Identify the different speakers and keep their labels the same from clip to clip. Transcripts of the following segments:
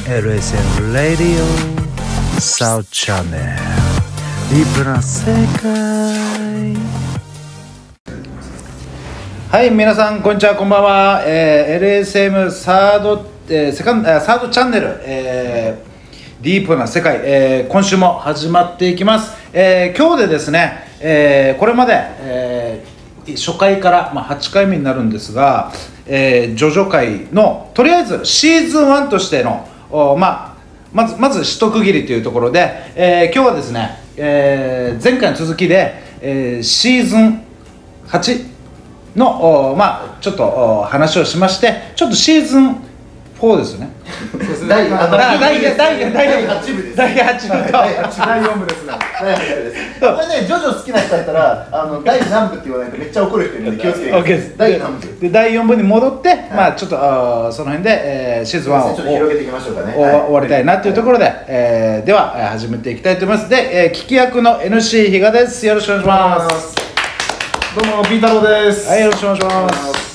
Speaker 1: LSM Radio South Channel ディープな世界。はい、皆さんこんにちは、こんばんは。LSM サードチャンネル、ディープな世界、今週も始まっていきます。今日でですね、これまで、初回から、8回目になるんですが、ジョジョ界のとりあえずシーズン1としてのまず一区切りというところで、今日はですね、前回の続きで、シーズン8のちょっと話をしまして、ちょっとシーズン4ですよね。
Speaker 2: 第8部です。
Speaker 1: 第8部と
Speaker 2: 第4部ですね。これね、ジョジョ好きな人だったら第何部って言わないとめっちゃ怒る人いるんで気をつけてください。第何部
Speaker 1: で第4部に戻って、ちょっとその辺で、シーズン1を
Speaker 2: ちょっと広げていきましょうかね。
Speaker 1: 終わりたいなというところで、では始めていきたいと思います。で、聞き役の NC 比嘉です。よろしくお願いします。
Speaker 2: どうもピータローです。
Speaker 1: はい、よろしくお願いします。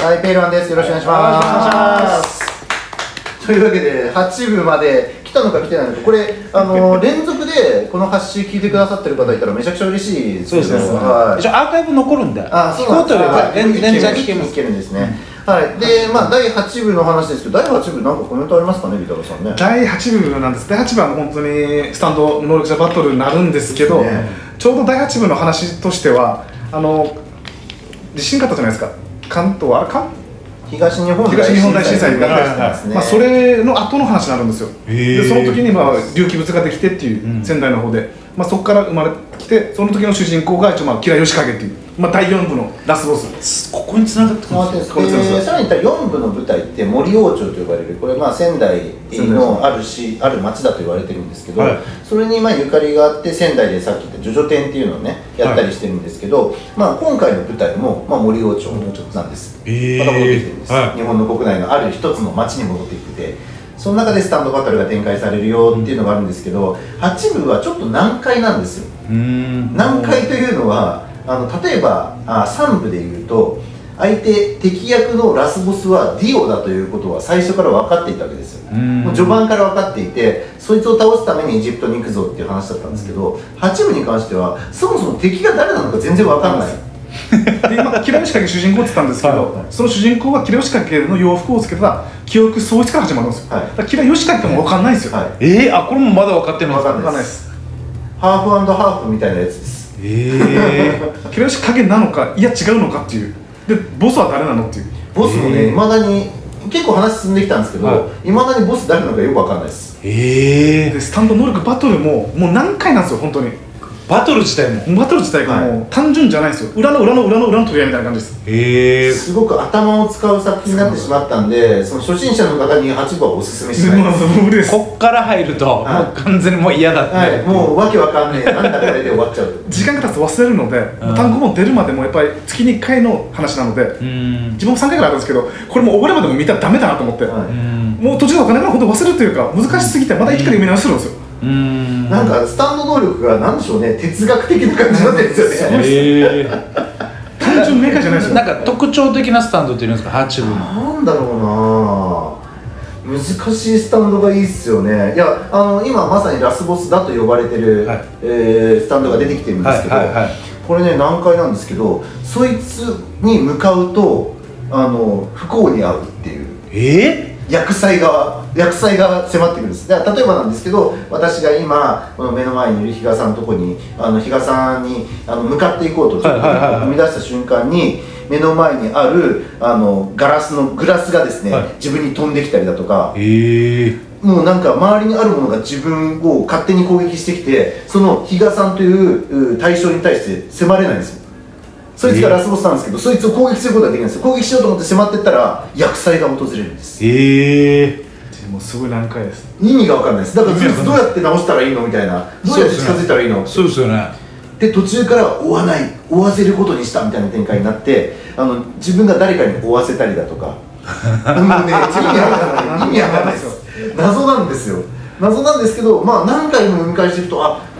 Speaker 2: はい、ペイルワンです。よろしくお願いします。というわけで8部まで来たのか来てないのか、これ連続でこの発信聞いてくださってる方いたらめちゃくちゃ嬉しいですよね。
Speaker 1: そうですね。
Speaker 2: はい、
Speaker 1: 一応アーカイブ残るんで、
Speaker 2: 聞
Speaker 1: こうというか連チャン聞けます。
Speaker 2: 聞けるんですね。はい。で、第8部の話ですけど、第8部なんかコメントありますかね、ビタロさんね。
Speaker 3: 第8部なんです。第8部は本当にスタンド能力者バトルになるんですけど、ちょうど第8部の話としては地震があったじゃないですか。東日本大震災が、それの後の話になるんですよ。でその時に隆起物ができてっていう、仙台の方で、そこから生まれてきて、その時の主人公が一応吉良義景っていう、第4部のラスボス。
Speaker 1: ここに繋がってくるんですか。
Speaker 2: さらに言ったら4部の舞台って森王朝と呼ばれる、これ仙台のある町だと言われてるんですけど、それにゆかりがあって、仙台でさっき言ったジョジョ展っていうのをねやったりしてるんですけど、今回の舞台も森王朝なんです。また戻ってきてるんです。日本の国内のある一つの町に戻ってきてて、その中でスタンドバトルが展開されるよっていうのがあるんですけど、8部はちょっと難解なんですよ。難解というのは例えば3部でいうと、敵役のラスボスはディオだということは最初から分かっていたわけですよ。もう序盤から分かっていて、そいつを倒すためにエジプトに行くぞっていう話だったんですけど、8部に関してはそもそも敵が誰なのか全然分かんない。
Speaker 3: で今吉良義景主人公って言ったんですけど、その主人公は吉良義景の洋服をつけた記憶喪失から始まるんですよ。吉良義景も分かんないんですよ。
Speaker 1: これもまだ分かってない。
Speaker 2: 分かんないです。ハーフ&ハーフみたいなやつです。
Speaker 3: 吉良義景なのか、いや違うのかっていう。でボスは誰なのっていう。
Speaker 2: ボスもね、いまだに結構話進んできたんですけど、いまだにボス誰なのかよく分かんないです。
Speaker 3: でスタンド能力バトルもう難解なんですよ、本当に。
Speaker 1: バトル自体
Speaker 3: がもう単純じゃないですよ。裏の取り合いみたいな感じです。
Speaker 2: すごく頭を使う作品になってしまったんで、その初心者の方に8部はおすすめしないです。
Speaker 1: こっから入るともう完全にもう嫌だって、
Speaker 2: もうわけわかんねえ、なんだこれで終わっちゃう。
Speaker 3: 時間が経つと忘れるので、単語も出るまでもやっぱり月に1回の話なので、自分も3回ぐらいあるんですけど、これもう終わるまでも見たらダメだなと思って、もう途中でお金が本当忘れるというか、難しすぎてまた一から読み直してるんですよ。
Speaker 2: なんかスタンド能力がなんでしょうね、哲学的な感じになってるんですよね。
Speaker 3: 単純明快じゃないですよ。
Speaker 1: なんか特徴的なスタンドっていうんですか、8部の。
Speaker 2: なんだろうな、難しいスタンドがいいっすよね。いや今まさにラスボスだと呼ばれてる、スタンドが出てきてるんですけど、これね難解なんですけど、そいつに向かうと不幸に遭うっていう。厄災が迫ってくるんです。例えばなんですけど、私が今この目の前にいる比嘉さんのとこに比嘉さんに向かっていこうとちょっと踏み出した瞬間に、目の前にあるグラスがですね、自分に飛んできたりだとか、もうなんか周りにあるものが自分を勝手に攻撃してきて、その比嘉さんという対象に対して迫れないんですよ。そいつがラスボスなんですけど、そいつを攻撃することができないんですよ。攻撃しようと思って迫っていったら厄災が訪れるんです。
Speaker 3: もうすごい難解です。
Speaker 2: 意味が分かんないです。だからどうやって直したらいいのみたいな、どうやって近づいたらいいの。
Speaker 1: そうですよね。
Speaker 2: で途中から追わせることにしたみたいな展開になって、自分が誰かに追わせたりだとか、もうね、意味わかんないです。謎なんですよ。謎なんですけど、何回も読み返していくと、こ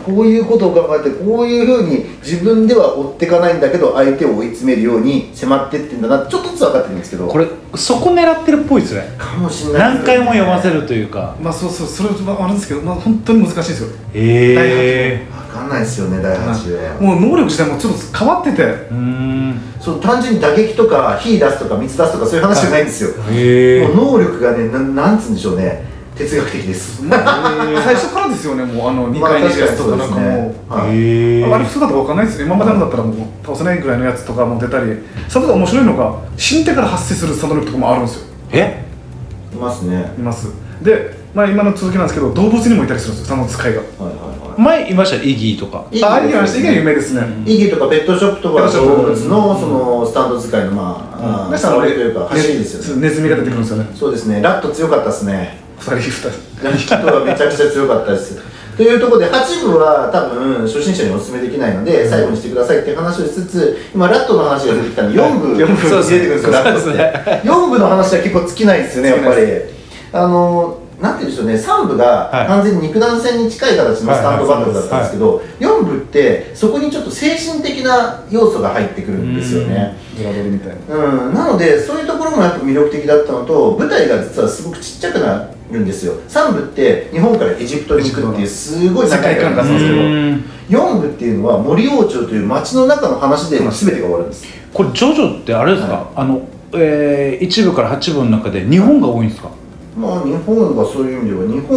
Speaker 2: こういうことを考えてこういうふうに自分では追っていかないんだけど相手を追い詰めるように迫ってってんだなってちょっとずつ分かってるんですけど、
Speaker 1: これそこ狙ってるっぽいですね。
Speaker 2: かもしれない
Speaker 1: 何回も読ませるというか。
Speaker 3: まあそうそう、それはあるんですけど、まあ本当に難しいですよ。
Speaker 2: 分かんないですよね、第8話。
Speaker 3: もう能力自体もちょっと変わってて、
Speaker 2: そう単純に打撃とか火出すとか水出すとかそういう話じゃないんですよ。もう能力がね、なんつうんでしょうね、哲学的です。
Speaker 3: 最初からですよね、もう2回2やつとかなんかもう、あれ普通だと分かんないですよ。今までのだったらもう倒せないぐらいのやつとかも出たり、それと面白いのが死んでから発生するスタンド力とかもあるんですよ。
Speaker 2: いますね。
Speaker 3: います。で、まあ今の続きなんですけど、動物にもいたりするんですよ、その使いが。
Speaker 1: 前いましたイギーとか。
Speaker 3: イギーは有名ですね。
Speaker 2: イギーとかペットショップとか動物のそのスタンド使いのまあ触りというか走りですよね。
Speaker 3: ネズミが出てくるんですよね。
Speaker 2: そうですね。ラット強かったですね。
Speaker 3: 2人
Speaker 2: はめちゃくちゃ強かったです。というところで8部は多分初心者にお勧めできないので最後にしてくださいっていう話をしつつ、今ラットの話が出てきたので4部入れてくるんですよ。ラットって4部の話は結構尽きないですよね、やっぱり。なんていうんでしょうね、3部が完全に肉弾戦に近い形のスタンドバトルだったんですけど、4部ってそこにちょっと精神的な要素が入ってくるんですよね。
Speaker 3: ドラドリみたいな。
Speaker 2: なのでそういうところもやっぱ魅力的だったのと、舞台が実はすごくちっちゃくなるんですよ。3部って日本からエジプトに行くっていうすごい世界観があるんですけど、4部っていうのは森王朝という町の中の話で全てが終わるんです。
Speaker 1: これジョジョってあれですか、1部から8部の中で日本が多いんですか？
Speaker 2: まあ日本がそういう意味では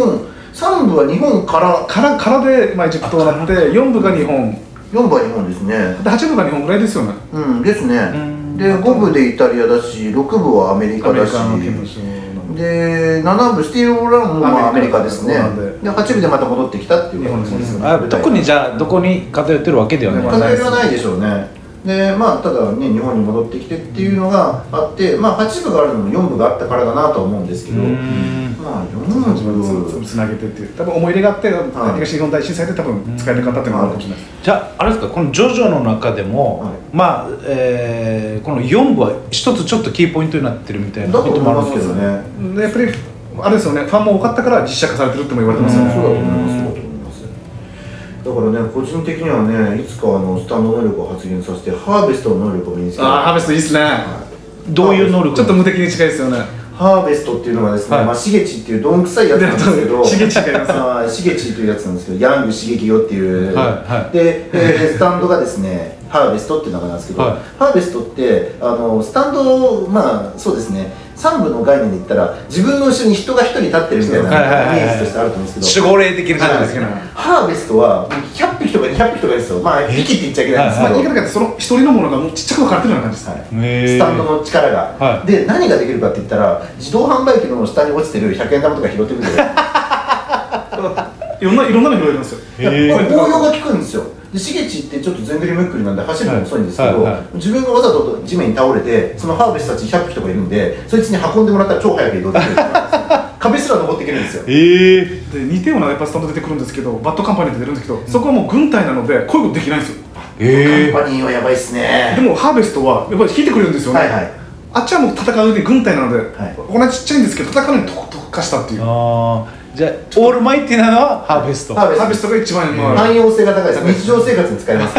Speaker 2: 3部は日本
Speaker 3: からで、まあ、エジプトがなって4部が日本、
Speaker 2: 4部は日本ですね。
Speaker 3: で8部が日本ぐらいですよね。
Speaker 2: ですね。で5部でイタリアだし6部はアメリカだし、で7部スティール・オーランもアメリカですね。で8部でまた戻ってきたっていう感じですね。
Speaker 1: 特にじゃあどこに偏ってるわけではない。
Speaker 2: 偏りはないでしょうね。でまあただね日本に戻ってきてっていうのがあって、まあ8部があるのも4部があったからだなと思うんですけど、まあ4部
Speaker 3: つなげてっていう多分思い入れがあって東日本大震災で多分使えなかったっていうのがあるかもしれない。
Speaker 1: じゃああれですか、このジョジョの中でもまあこの4部は一つちょっとキーポイントになってるみたいな
Speaker 2: こともあるんですけどね。
Speaker 3: やっぱりあれですよね、ファンも多かったから実写化されてるっても言われてますよね。
Speaker 2: そうだと思います。だからね、個人的にはね、いつかスタンド能力を発現させてハーベストの能力を身につける。
Speaker 3: ハーベストいいっすね。
Speaker 1: どういう能力？
Speaker 3: ちょっと無敵に近いですよね。
Speaker 2: ハーベストっていうのがですね、まあシゲチっていうどんくさいやつなんですけど、シゲチというやつなんですけど、ヤング刺激よっていうで、スタンドがですね、ハーベストっていう名前なんですけど、ハーベストってスタンド、まあそうですね、3部の概念で言ったら自分の後ろに人が1人立ってるみたいなイメージとしてあると思うんですけど、
Speaker 1: 守護霊的なじゃないですか。
Speaker 2: ハーベストは100匹とか200匹とかですよ。まあ匹って言っちゃいけないんですけど、
Speaker 3: 言い方がその一人のものがもうちっちゃく分かれてるような感じです。
Speaker 2: スタンドの力が。で何ができるかって言ったら、自動販売機の下に落ちてる100円玉とか拾ってくるんですよ。
Speaker 3: いろんなの拾えるんですよ。
Speaker 2: 応用が効くんですよ。でシゲチってちょっと全振りムックリなんで走るのも遅いんですけど、自分がわざと地面に倒れてそのハーベストたち100匹とかいるんで、そいつに運んでもらったら超早く移動できる。壁すら登っていけるんですよ。
Speaker 3: で似たようなやっぱスタンド出てくるんですけど、バッドカンパニーって出るんですけど、そこはもう軍隊なのでこういうことできないんですよ。
Speaker 2: カンパニーはやばいっすね。
Speaker 3: でもハーベストはやっぱり引いてくれるんですよね。あっちはもう戦うで軍隊なので、こんなちっちゃいんですけど戦うのに特化したっていう。
Speaker 1: じゃあオールマイティなのはハーベスト。
Speaker 3: ハーベストが一番
Speaker 2: 汎用性が高いです。日常生活に使えますから。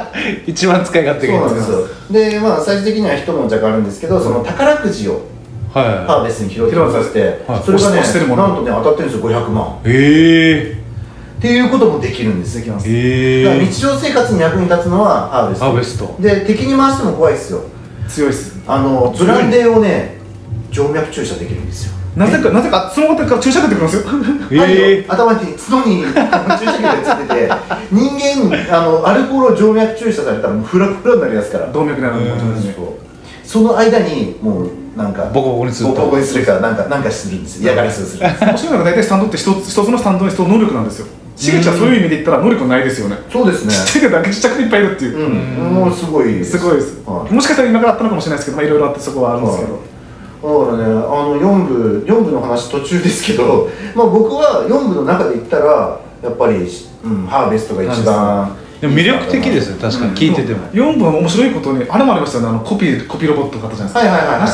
Speaker 1: 一番使い勝手がいいんですよ。
Speaker 2: でまあ最終的には一文弱あるんですけど、その宝くじをハーベストに拾ってさせて、それがねなんとね当たってるんですよ、500万。っていうこともできるんです。できます。だから日常生活に役に立つのはハーベストで、敵に回しても怖いですよ。
Speaker 3: 強いです。
Speaker 2: ブランデーをね静脈注射できるんですよ。
Speaker 3: なぜかその方から注射が出てくるんです
Speaker 2: よ。頭に角に注射器がついてて、人間アルコールを静脈注射されたらもうフラフラになりますから。
Speaker 3: 動脈になる。
Speaker 2: その間にもうなんか
Speaker 1: ボコボコにす
Speaker 2: るからなんかするんですよ。嫌がらせをする。
Speaker 3: 面白いのが大体スタンドって一つのスタンドに一つ能力なんですよ。シゲチはそういう意味で言ったら能力ないですよね。
Speaker 2: そうですね。
Speaker 3: ちっちゃいだけちっちゃくいっぱいいるっていう。
Speaker 2: もうすごいです。
Speaker 3: もしかしたら今からあったのかもしれないですけど、いろいろあってそこはあるんですけど。
Speaker 2: だからね、4部の話途中ですけど、まあ僕は4部の中で言ったらやっぱりハーベストが一番
Speaker 1: でも魅力的ですよ、確かに聞いてても。
Speaker 3: 4部は面白いことにあれもありましたよね、コピーロボットの方じゃないですか。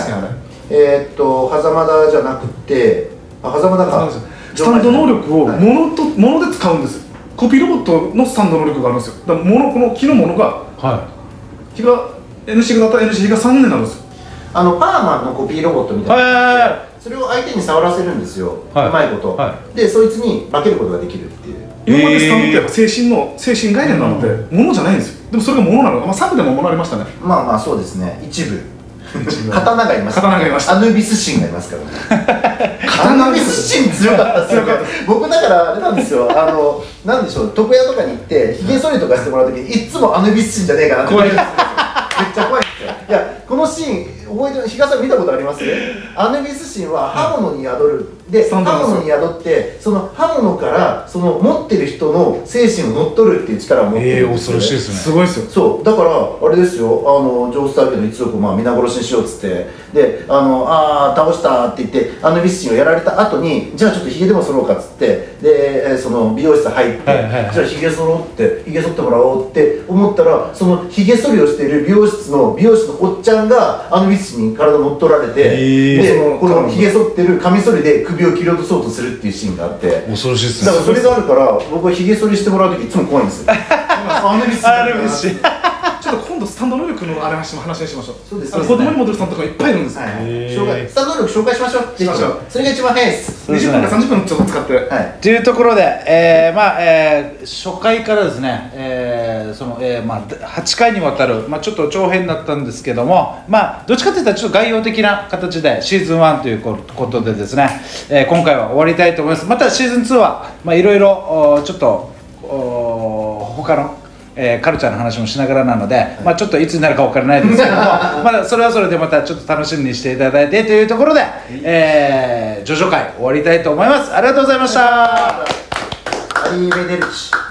Speaker 2: 狭間田じゃなくて、狭間田か。
Speaker 3: スタンド能力を物で使うんですよ。 コピーロボットのスタンド能力があるんですよ。だからこの木のものが、比が NC 型 NC 比が3年なんですよ。
Speaker 2: パーマンのコピーロボットみたいな、それを相手に触らせるんですよ、うまいこと、でそいつに化けることができるっていう。
Speaker 3: 今までスタンドってやっぱ精神概念なので、ものじゃないんですよ。でもそれがものなの。サブでもものありましたね。
Speaker 2: まあまあそうですね、一部刀がいます、アヌビス神がいますからね。アヌビス神強かったですよね。僕だからあれなんですよ、なんでしょう、床屋とかに行ってひげ剃りとかしてもらうときいつもアヌビス神じゃねえかなってめっちゃ怖いんですよ。いや、このシーン覚えてる、比嘉さん見たことあります？アヌビス神は刃物に宿る、で刃物に宿ってその刃物からその持ってる人の精神を乗っ取るっていう力を持ってるんですよね。
Speaker 3: 恐ろしいですね。すごいですよ。
Speaker 2: そうだからあれですよ、ジョースター家の一族を皆殺しにしようっつって、で倒したって言ってアヌビス神をやられた後に、じゃあちょっとひげでも剃ろうかっつって、でその美容室入って、じゃあひげ剃ろうってひげ剃ってもらおうって思ったら、そのひげ剃りをしている美容室のおっちゃんがアヌビス神に体乗っ取られて、でこのひげ剃ってるカミソリで首を切り落とそうとするっていうシーンがあって、
Speaker 1: 恐ろしいですね。
Speaker 2: だからそれがあるから僕はひげ剃りしてもらう時いつも怖いんですよ。アヌビス神
Speaker 3: ちょっと今度スタンド能力の話にしましょう。
Speaker 2: そうです。
Speaker 3: 子供に戻るスタンドとかいっぱいいるんです。
Speaker 2: スタンド能力紹介しましょう。それが一番早いです。
Speaker 3: 20分か30分ちょっと使って。
Speaker 1: というところで、初回からですね、8回にわたる、ちょっと長編だったんですけども、どっちかといったらちょっと概要的な形でシーズン1ということでですね、今回は終わりたいと思います。またシーズン2はいろいろちょっと他のカルチャーの話もしながらなので、ちょっといつになるか分からないですけどもまだそれはそれでまたちょっと楽しみにしていただいてというところで、ジョジョ会終わりたいと思います。ありがとうございました。
Speaker 2: アリーベデルチ。